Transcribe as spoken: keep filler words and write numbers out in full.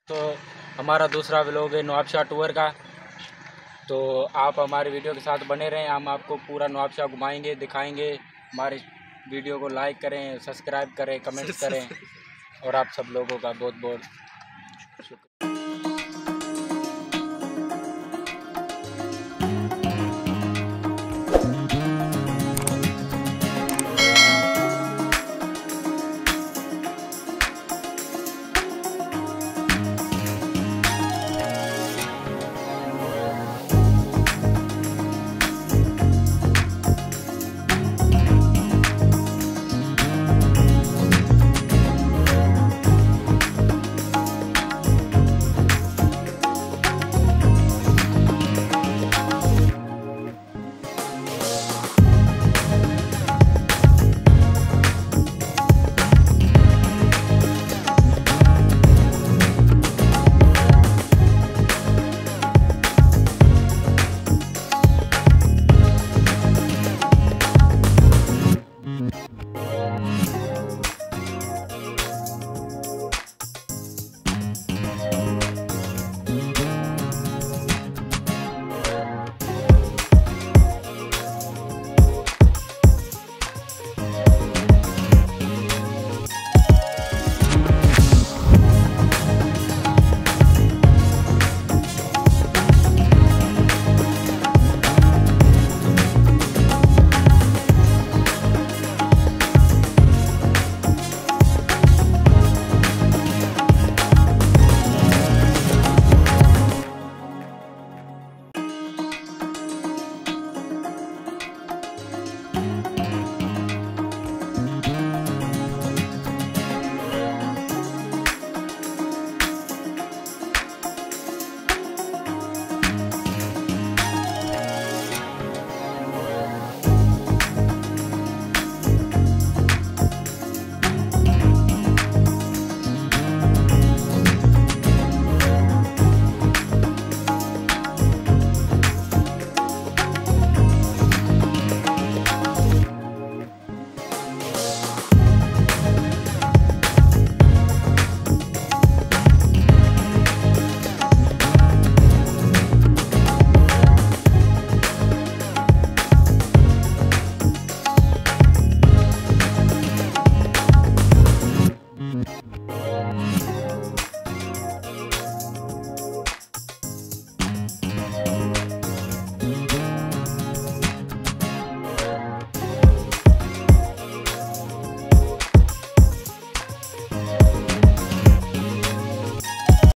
तो हमारा दूसरा व्लॉग है नवाबशाह टूर का, तो आप हमारे वीडियो के साथ बने रहें। हम आपको पूरा नवाबशाह घुमाएंगे, दिखाएंगे। हमारे वीडियो को लाइक करें, सब्सक्राइब करें, कमेंट्स करें और आप सब लोगों का बहुत बहुत शुक्रिया।